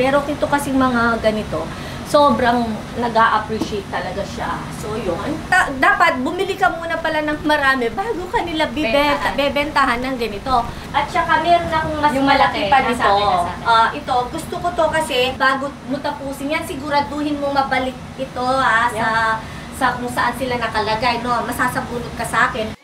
Pero ito kasing mga ganito, sobrang nag-a-appreciate talaga siya. So, yun. Dapat bumili ka muna pala ng marami bago ka nila bebentahan ng ganito. At saka meron akong mas malaki pa dito. Ito, gusto ko to kasi bago mo tapusin yan, siguraduhin mo mabalik ito sa kung saan sila nakalagay. No? Masasabunod ka sa akin.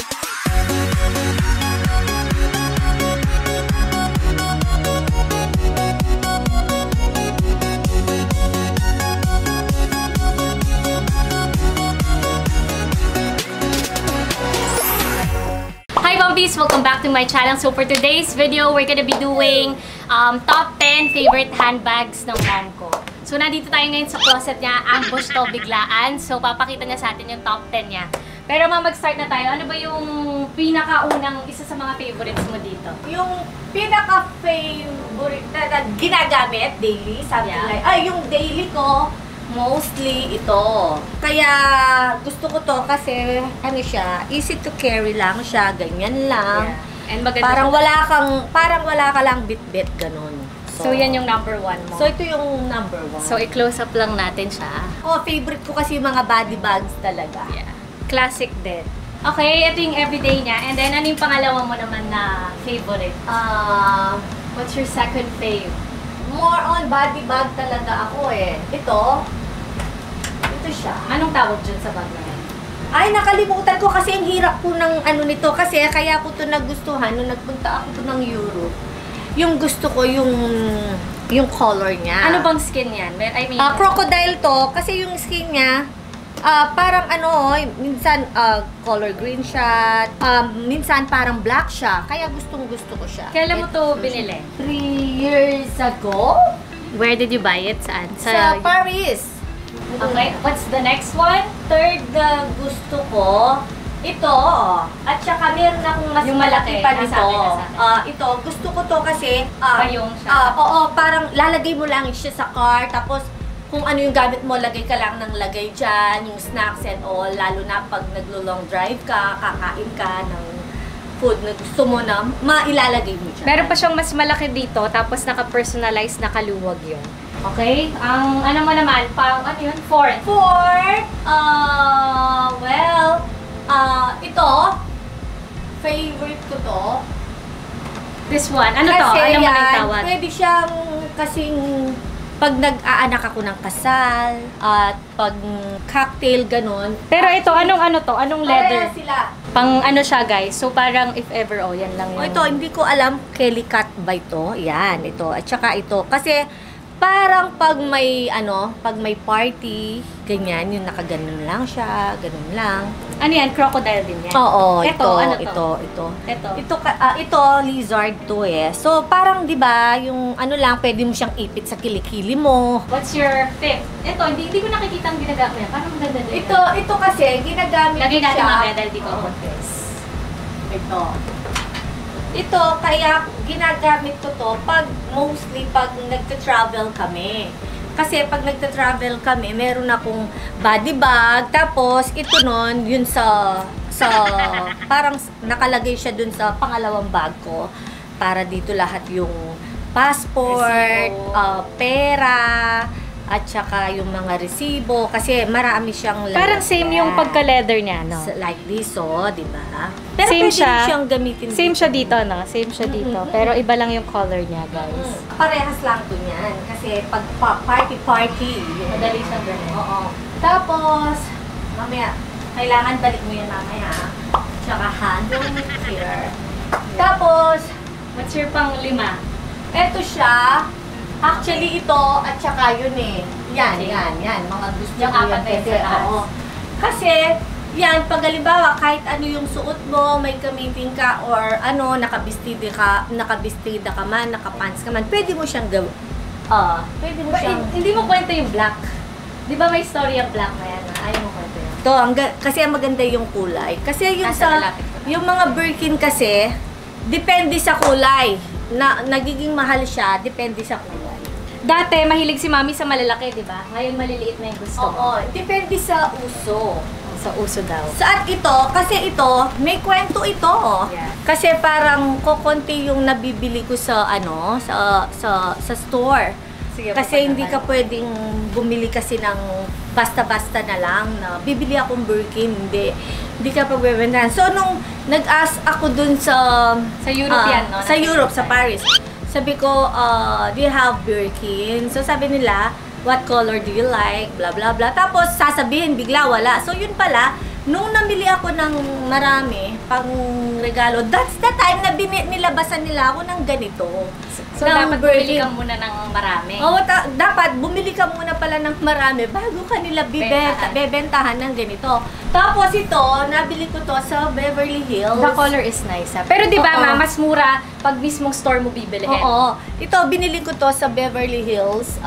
Welcome back to my channel. So for today's video, we're gonna be doing top 10 favorite handbags ng mom ko. So nandito tayo ngayon sa closet niya, ambush to biglaan. So papakita niya sa atin yung top 10 niya. Pero mag-start na tayo. Ano ba yung pinakaunang isa sa mga favorites mo dito? Yung pinaka-favorite na ginagamit daily, something like, yung daily ko, mostly ito. Kaya gusto ko to kasi ano siya, easy to carry lang siya, ganyan lang. Yeah. And parang wala ka lang bit-bit ganun. So yan yung number 1 mo. So ito yung number 1. So i-close up lang natin siya. Favorite ko kasi yung mga body bags talaga. Yeah. Classic din. Okay, ito yung everyday niya. And then ano yung pangalawa mo naman na favorite? What's your second fave? More on body bag talaga ako eh. Ito siya. Anong tawag dyan sa bag na yan? Ay, nakalimutan ko kasi ang hirap ko ng ano nito. Kasi kaya ko ito nagustuhan nung nagpunta ako to ng Europe. Yung gusto ko, yung color niya. Ano bang skin yan? I mean, crocodile to. Kasi yung skin niya, parang minsan color green siya, minsan parang black siya. Kaya gustong-gusto ko siya. Kailan mo to binili? 3 years ago. Where did you buy it? Saan? Sa Paris. Okay, what's the next one? Third gusto ko, ito. At saka meron akong mas malaki pa dito. Ito, gusto ko to kasi, Payong siya. parang lalagay mo lang siya sa car, tapos kung ano yung gamit mo, lagay ka lang ng lagay dyan, yung snacks and all, lalo na pag naglo-long drive ka, kakain ka ng food na gusto mo na, mailalagay mo dyan. Meron pa siyang mas malaki dito, tapos naka-personalize, nakaluwag yun. Okay? Ang ano mo naman, ano yun? Fourth. Ito, favorite ko to. This one, ano kasi to? Ano mo nang tawag? Pwede siyang kasing pag nag-aanak ako ng kasal, at pag cocktail, ganun. Pero ito, anong to? Anong leather? Sila. Pang ano siya guys, so parang if ever, yan lang yun. Ito, hindi ko alam, Kelly Cut ba ito? Yan, ito. At saka ito, kasi parang pag may party, ganyan, yung nakaganon lang siya, ganun lang. Ano yan? Crocodile din yan? Oo, ito. Ito, lizard to eh. So, parang, di ba, yung ano lang, pwede mo siyang ipit sa kilikili mo. What's your fifth? Ito, hindi ko nakikita ang ginagamit niya. Parang maganda din. Ito kasi, ginagamit lagay natin siya. mga medal dito. Ito, kaya ginagamit ko to mostly pag nagta-travel kami. Kasi pag nagta-travel kami, meron akong body bag, tapos ito nun, yun parang nakalagay siya dun sa pangalawang bag ko. Para dito lahat yung passport, pera, at saka yung mga resibo. Kasi marami siyang lalagyan. Parang same yung pagka-leather niya, no? Like this, di ba? Pero same pwede siya. Siyang gamitin same siya dito, no? Same siya dito. Pero iba lang yung color niya, guys. Parehas lang to niyan. Kasi pag party-party, madali siyang ganun. Oo. Tapos, mamaya, kailangan balik mo yan mamaya. Tsaka handle here. Tapos, what's your pang-5? eto siya. Actually, ito at saka yun eh. Yan. Mga gusto yung ko yan. Kasi, yan, pag halimbawa, kahit ano yung suot mo, may gamitin ka, or nakabistida ka man, nakapants ka man, pwede mo siyang gawin. Pwede mo siyang... Hindi mo kwento yung black. Di ba may story yung black na yan? Ayaw mo kwento yan. Ito, kasi maganda yung kulay. Kasi yung mga Birkin kasi, depende sa kulay. Nagiging mahal siya, depende sa kulay. Dati, mahilig si mami sa malalaki, di ba? Ngayon, maliliit na yung gusto mo. Oo, depende sa uso. Sa uso daw. Sa at ito, kasi ito, may kwento ito. Yeah. Kasi parang kokonti yung nabibili ko sa sa store. Sige, Kasi hindi ka pwedeng bumili kasi ng basta-basta na lang na bibili akong Birkin, hindi ka pagbebentahan. So, nung nag-ask ako dun sa Europe yan, no? Sa Europe, sa Paris. Sabi ko, do you have Birkin? So, sabi nila, what color do you like? Blah, blah, blah. Tapos, sasabihin, bigla wala. So, yun pala, nung namili ako ng marami, pang regalo, that's the time na nilabasan nila ako ng ganito. So, ng dapat bumili Birkin. ka muna ng marami. Oo, dapat bumili ka muna pala ng marami bago ka nila bebentahan ng ganito. Tapos ito, nabili ko to sa Beverly Hills. The color is nice, ha? Pero di ba, Oo. ma, mas mura pag mismong store mo bibilihin. Oo. Ito, binili ko to sa Beverly Hills,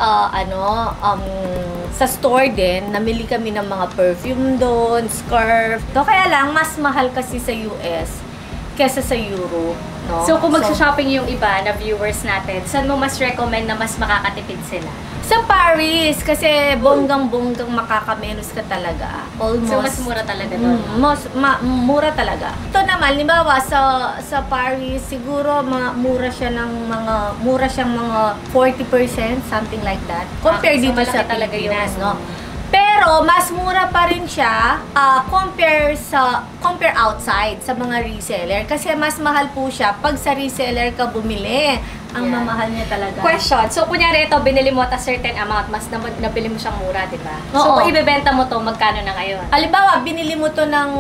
sa store din. Namili kami ng mga perfume doon, scarf. To, kaya lang, mas mahal kasi sa US kesa sa Europe. No? So, kung magsha-shopping yung iba na viewers natin, saan mo mas recommend na mas makakatipid sila? Sa Paris, kasi bonggang-bonggang makakamenos ka talaga. Almost. So, mas mura talaga doon. Mura talaga. Ito naman, limbawa sa Paris, siguro mura siyang mga 40%, something like that. Compare So, dito malaki sa talaga Pilipinas, yung- no? Pero mas mura pa rin siya compare outside sa mga reseller kasi mas mahal po siya pag sa reseller ka bumili. Ang Yeah. mamahal niya talaga. Question. So, kunyari ito, binili mo at a certain amount, mas nabili mo siyang mura, di ba? So, Oo. kung ibebenta mo to, magkano na ngayon? Halimbawa, binili mo to ng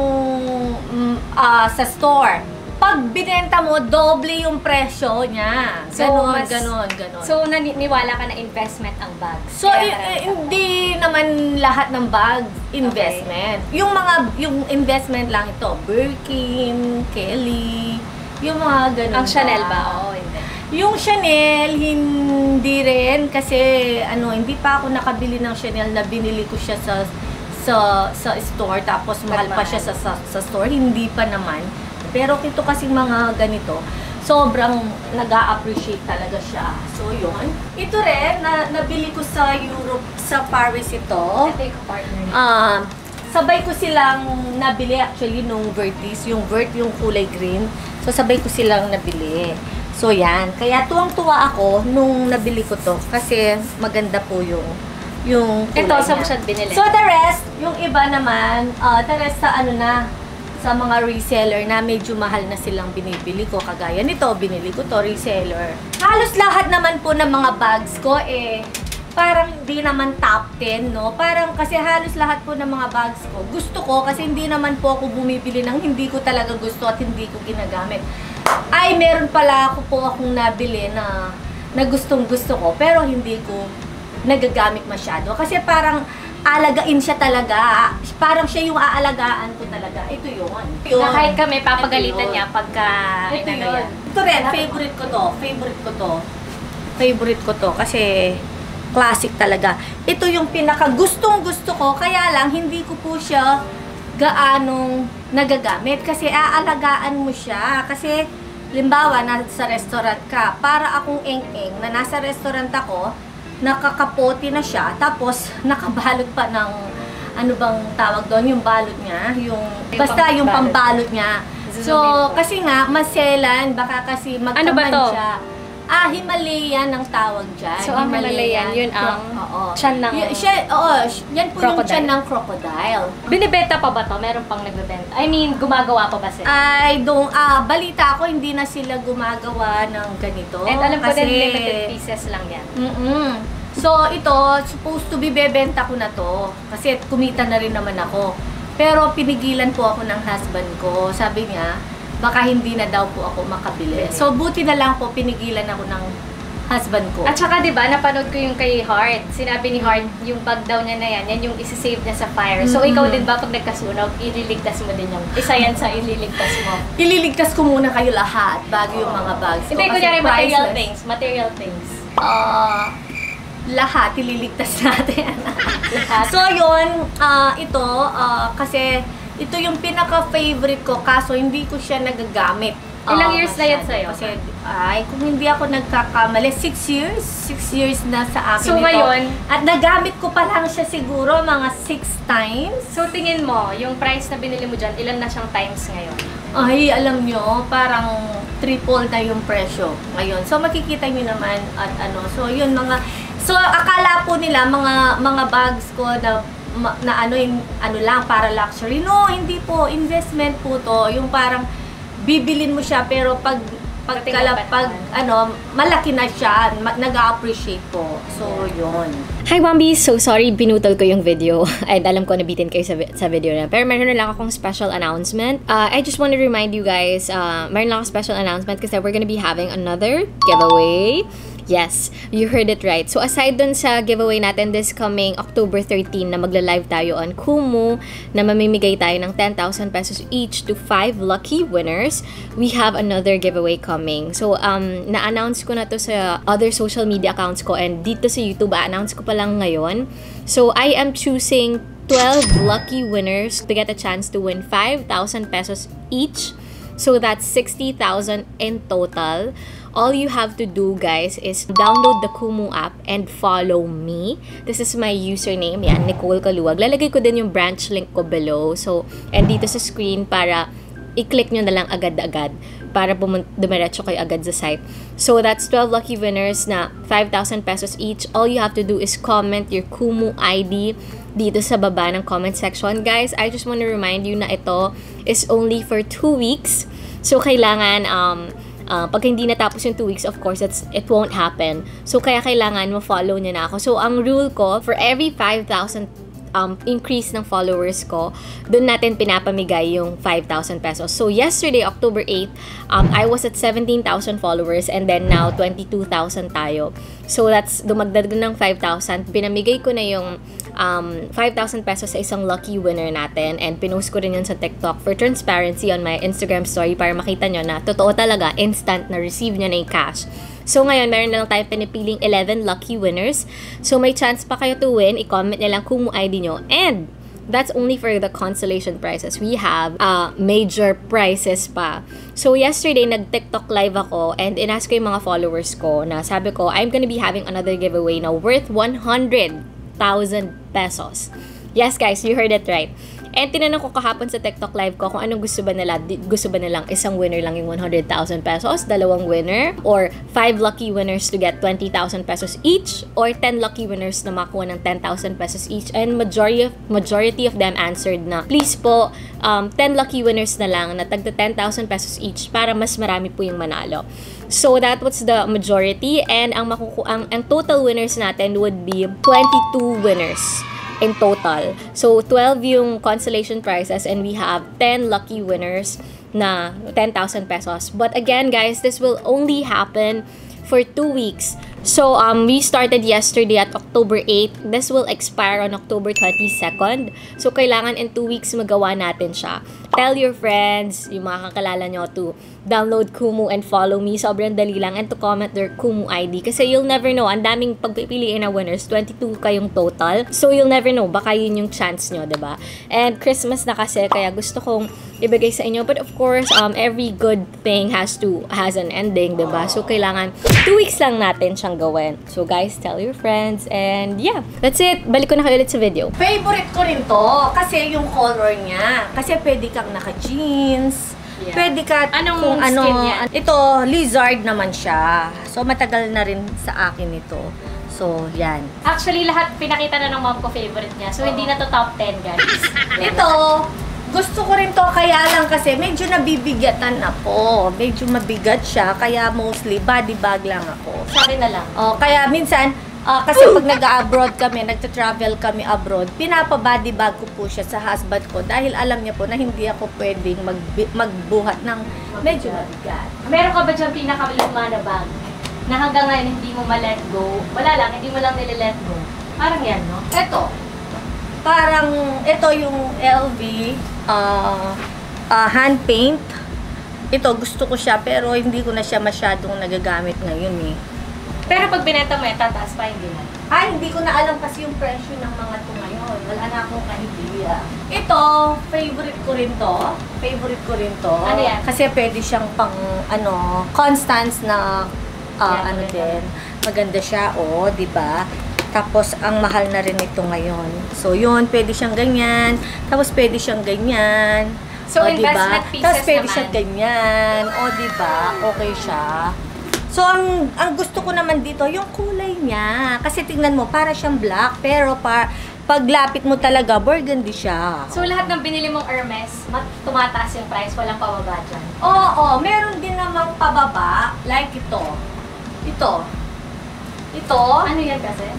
sa store. Pag binenta mo, doble yung presyo niya. Ganon. So, naniniwala ka na investment ang bags. So, Kaya marami ka. hindi naman lahat ng bag investment. Yung investment lang ito, Birkin, Kelly, yung mga ganun. Ang Chanel ba? Oo, hindi. Yung Chanel, hindi rin kasi hindi pa ako nakabili ng Chanel na binili ko siya sa store tapos mahal pa siya sa store. Hindi pa naman. Pero ito kasing mga ganito, sobrang nag-a-appreciate talaga siya. So, yun. Ito rin, nabili ko sa Europe, sa Paris ito. Take a partner. Sabay ko silang nabili actually nung Vertis, yung kulay green. So, sabay ko silang nabili. So, yan. Kaya tuwang-tuwa ako nung nabili ko to kasi maganda po yung kulay Ito, saan mo niya. siya binili? So, the rest, yung iba naman, the rest sa mga reseller na medyo mahal na silang binibili ko. Kagaya nito, binili ko to reseller. Halos lahat naman po ng mga bags ko parang hindi naman top 10, no? Parang kasi halos lahat po ng mga bags ko gusto ko kasi hindi naman po ako bumibili ng hindi ko talaga gusto at hindi ko ginagamit. Ay, meron pala akong nabili na gustong gusto ko pero hindi ko nagagamit masyado. Kasi parang alagain siya talaga. Parang siya yung aalagaan ko talaga. Ito yun. Na kahit kami, papagalitan Ito yun. niya pagka Ito inano yun. yan. Ito rin, favorite ko to. Kasi classic talaga. Ito yung pinaka gustong gusto ko. Kaya lang, hindi ko po siya gaanong nagagamit. Kasi aalagaan mo siya. Kasi, limbawa, nasa restaurant ka. Para akong eng-eng na nasa restaurant ako, nakakapoti na siya, tapos nakabalot pa ng ano bang tawag doon, yung balot niya, basta yung pambalot niya. So, kasi nga, maselan, baka kasi magkaman Ano ba to? siya. Himalayan ang tawag dyan. So, ang Himalayan, yun ang tiyan ng yan po yung tiyan ng crocodile. Binibenta pa ba to? Meron pang nagbebenta? I mean, gumagawa pa ba sila? Balita ko, hindi na sila gumagawa ng ganito. And alam ko kasi, din, limited pieces lang yan. So, ito, supposed to be bebenta ko na to. Kasi kumita na rin naman ako. Pero pinigilan po ako ng husband ko. Sabi niya, baka hindi na daw po ako makabili. So, buti na lang po, pinigilan ako ng husband ko. At saka, di ba, napanood ko yung kay Heart. Sinabi ni Heart, yung bag daw niya na yan yung isi-save niya sa fire. So, ikaw din ba, pag nagkasunog, ililigtas mo din yung isa yan sa ililigtas mo? Ililigtas ko muna kayo lahat bago yung mga bags ko. Hindi, kasi kunyari, priceless. material things. Lahat, ililigtas natin. Lahat. So, yun, ito, kasi ito yung pinaka-favorite ko, kaso hindi ko siya nagagamit. Ilang years na yan masyado. sa'yo? Kasi, kung hindi ako nagkakamali, 6 years? 6 years na sa akin So, ito. ngayon? At nagamit ko pa lang siya siguro mga 6 times. So, tingin mo, yung price na binili mo dyan, ilan na siyang times ngayon? Ay, alam nyo, parang triple na yung presyo ngayon. So, makikita nyo naman at so, yun, mga So, akala po nila mga bags ko na ano lang, para luxury. No, hindi po. Investment po to. Yung parang bibilin mo siya, pero pag malaki na siya, nag-appreciate po. So, yun. Hi, Bombies! So, sorry, binutol ko yung video. And alam ko, nabitin kayo sa video na. Pero meron na lang akong special announcement. I just want to remind you guys, meron lang akong special announcement kasi we're gonna be having another giveaway. Yes, you heard it right. So, aside dun sa giveaway natin this coming October 13 na magla-live tayo on Kumu, na mamimigay tayo ng 10,000 pesos each to 5 lucky winners, we have another giveaway coming. So, na-announce ko na to sa other social media accounts ko, and dito sa YouTube, announce ko pa lang ngayon. So, I am choosing 12 lucky winners to get a chance to win 5,000 pesos each. So, that's 60,000 in total. All you have to do, guys, is download the Kumu app and follow me. This is my username. Yan, Nicole Kaluwag. Lalagay ko din yung branch link ko below. So, and dito sa screen para i-click nyo na lang agad-agad para dumiretso kayo agad sa site. So, that's 12 lucky winners na 5,000 pesos each. All you have to do is comment your Kumu ID dito sa baba ng comment section. Guys, I just want to remind you na ito is only for 2 weeks. So, kailangan, pag hindi natapos yung 2 weeks, of course, it won't happen. So, kaya kailangan mo-follow niya na ako. So, ang rule ko, for every 5,000 increase ng followers ko, doon natin pinapamigay yung 5,000 pesos. So, yesterday, October 8, I was at 17,000 followers, and then now, 22,000 tayo. So, that's, dumagdag ng 5,000. Pinamigay ko na yung 5,000 pesos sa isang lucky winner natin, and pinost ko rin yun sa TikTok for transparency on my Instagram story para makita nyo na totoo talaga, instant na receive nyo na yung cash. So, ngayon, meron na lang tayo pinipiling 11 lucky winners. So, may chance pa kayo to win. I-comment nyo lang Kumu ID nyo. And, that's only for the consolation prizes. We have major prizes pa. So, yesterday, nag-TikTok live ako and inask ko yung mga followers ko na sabi ko, I'm gonna be having another giveaway na worth 100,000 pesos. Yes, guys, you heard it right. And tinanong ko kahapon sa TikTok live ko kung anong gusto ba nila. Gusto ba nilang isang winner lang yung 100,000 pesos, dalawang winner, or 5 lucky winners to get 20,000 pesos each, or 10 lucky winners na makuha ng 10,000 pesos each. And majority of them answered na, please po, 10 lucky winners na lang na tagda 10,000 pesos each para mas marami po yung manalo. So that was the majority, and ang total winners natin would be 22 winners in total. So, 12 yung consolation prizes, and we have 10 lucky winners na 10,000 pesos. But again, guys, this will only happen for 2 weeks. So, we started yesterday at October 8. This will expire on October 22nd. So, kailangan in 2 weeks magawa natin siya. Tell your friends, yung mga kakalala nyo, to download Kumu and follow me. Sobrang dali lang. And to comment their Kumu ID. Kasi you'll never know. Ang daming pagpipiliin na winners. 22 kayong total. So, you'll never know. Baka yun yung chance nyo, diba? And Christmas na kasi, kaya gusto kong ibigay sa inyo. But of course, every good thing has an ending, diba? So, kailangan 2 weeks lang natin siyang gawin. So, guys, tell your friends. And yeah, that's it. Balik ko na kayo ulit sa video. Favorite ko rin to. Kasi yung color niya. Kasi pwede kang naka-jeans. Yeah. Pwede ka Anong skin yan? Ito, lizard naman siya. So, matagal na rin sa akin ito. So, yan. Actually, lahat pinakita na ng mom ko favorite niya. So, hindi na to top 10, guys. Ito, gusto ko rin to, kaya lang kasi medyo nabibigatan ako. Medyo mabigat siya, kaya mostly body bag lang ako. Sa akin na lang. Kaya minsan, kasi pag nag-abroad kami, nagta-travel kami abroad, pinapa-body bag ko po siya sa husband ko dahil alam niya po na hindi ako pwedeng magbuhat ng medyo mabigat. Meron ka ba dyan pinakamaluma na bag na hanggang ngayon hindi mo ma-let go? Wala lang, hindi mo lang nile-let go. Parang yan, no? Ito yung LV hand paint. Ito, gusto ko siya pero hindi ko na siya masyadong nagagamit ngayon eh. Pero pag binenta mo, tataas pa, hindi na. Hindi ko na alam kasi yung presyo ng mga ito ngayon. Wala na akong idea. Ito, favorite ko rin to. Ano yan? Kasi pwede siyang pang, Constance na, din. Maganda siya, diba? Tapos, ang mahal na rin ito ngayon. So, yun, pwede siyang ganyan. Tapos, pwede siyang ganyan. So, investment diba? pieces Tapos, pwede naman. siyang ganyan. Diba? Okay siya. So, ang gusto ko naman dito, yung kulay niya. Kasi tingnan mo, para siyang black, pero paglapit mo talaga, burgundy siya. So, lahat ng binili mong Hermes, tumataas yung price, walang pababa dyan. Oo, meron din namang pababa, like ito. Ito. Ano yan kasi?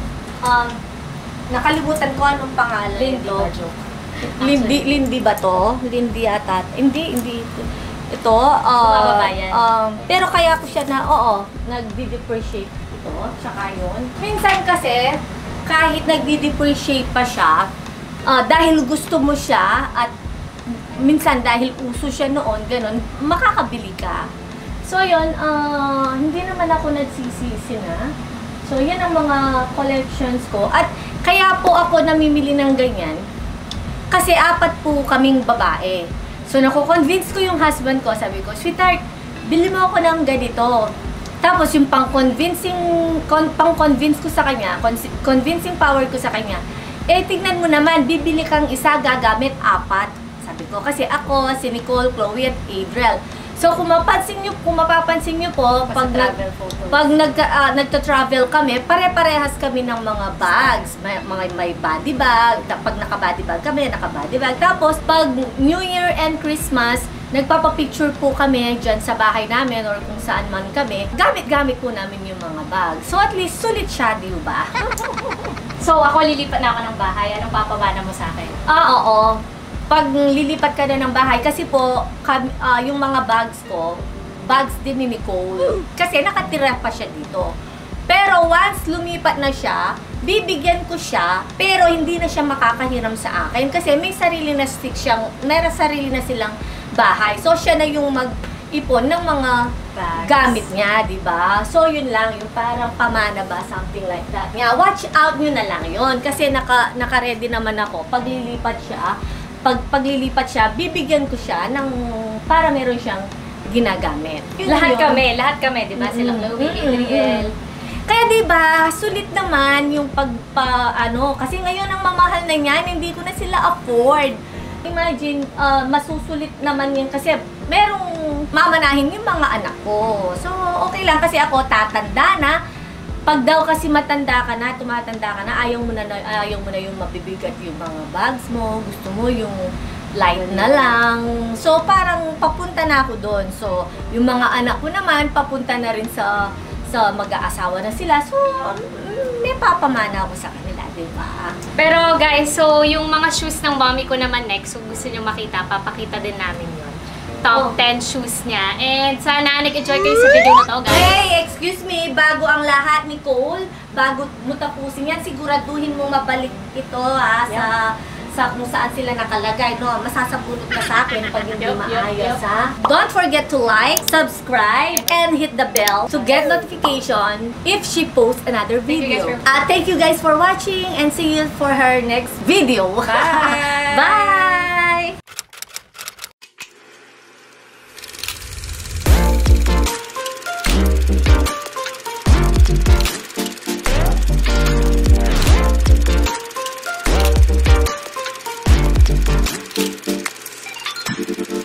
Nakalimutan ko anong pangalan Lindy nito. ba, joke? Lindy ba to? Lindy ata. Hindi. Ito. Bumababa yan. Pero kaya ko siya nagdi-depreciate ito. Tsaka yun. Minsan kasi, kahit nagdi-depreciate pa siya, dahil gusto mo siya at minsan dahil uso siya noon, ganun, makakabili ka. So yun, hindi naman ako nagsisisi na. So yan ang mga collections ko. At kaya po ako namimili ng ganyan. Kasi 4 po kaming babae. So nako-convince ko yung husband ko, sabi ko, sweetheart, bili mo ako ng ganito. Tapos yung pang-convince ko sa kanya, convincing power ko sa kanya, tignan mo naman, bibili kang isa, gagamit 4. Sabi ko, kasi ako, si Nicole, Chloe, at Adriel. So kung mapapansin niyo po, pag nagta-travel kami, pare-parehas kami ng mga bags. May body bag, pag naka-body bag kami, naka-body bag. Tapos pag New Year and Christmas, nagpapapicture po kami dyan sa bahay namin or kung saan man kami. Gamit-gamit po namin yung mga bags. So at least sulit siya, di ba? So, ako lilipat na ako ng bahay. Anong papabana mo sa akin? Oo. Pag lilipat ka na ng bahay, kasi po, yung mga bags ko, bags din ni Nicole. Kasi nakatira pa siya dito. Pero once lumipat na siya, bibigyan ko siya, pero hindi na siya makakahiram sa akin. Kasi may sarili na sarili na silang bahay. So, siya na yung mag-ipon ng mga gamit niya, di ba? So, yun lang, yung parang pamana ba, something like that. Yeah, watch out nyo na lang yun. Kasi naka-ready naman ako. Paglilipat siya, bibigyan ko siya ng para meron siyang ginagamit. Lahat kami, di ba? Silang Chloe, Adriel. Kaya di ba, sulit naman yung kasi ngayon ang mamahal na niyan, hindi ko na sila afford. Imagine, masusulit naman yan kasi merong mamanahin yung mga anak ko. So, okay lang kasi ako tatanda na. Pag daw kasi tumatanda ka na, ayaw mo na yung mabibigat yung mga bags mo, gusto mo yung light na lang. So, parang papunta na ako doon. So, yung mga anak ko naman, papunta na rin sa mag-aasawa na sila. So, may papamana ako sa kanila, di ba? Pero guys, so yung mga shoes ng mommy ko naman next, so gusto nyo makita, papakita din namin yun. Top 10 shoes niya. And sana nag-enjoy kayo sa video na to, guys. Hey, excuse me, bago ang lahat, Nicole, bago mo tapusin yan, siguraduhin mo mabalik ito sa kung saan sila nakalagay, no? Masasabunod ka sa akin pag hindi maayos, ha? Don't forget to like, subscribe, and hit the bell to get notification if she posts another video. Thank you guys for watching and see you for her next video. Bye! Bye!